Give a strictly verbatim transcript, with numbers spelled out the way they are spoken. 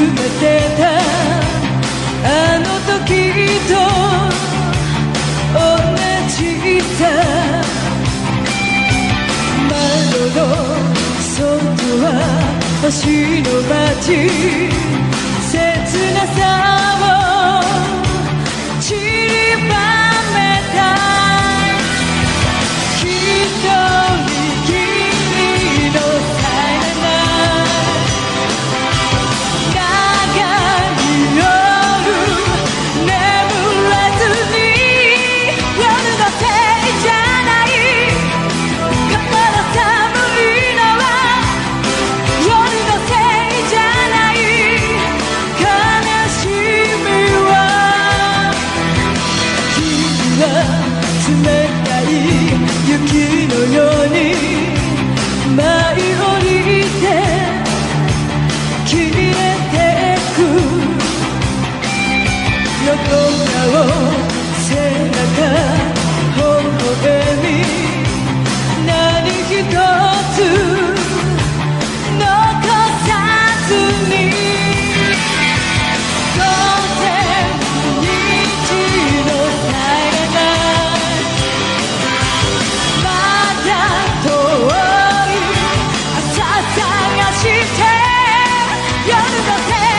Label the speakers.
Speaker 1: めてたあの時と同じさ。窓の外は星の街、切なさを散りばめた。一人きりのさえない長い夜、眠れずに夜のせいじゃない。心寒いのは夜のせいじゃない。悲しみは君は冷たい雪のように舞い降りて消えてく。横顔背中微笑み何一つ残さずに。午前一のさえないまだ遠い朝探して夜のせい